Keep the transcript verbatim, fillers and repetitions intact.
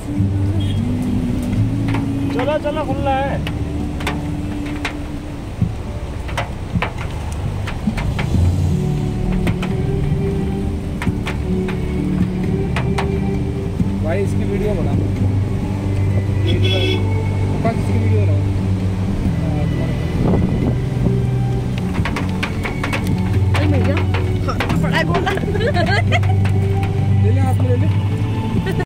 चलो चलो खुला है। भाई इसकी वीडियो बना, पापा किसकी वीडियो बनाऊं?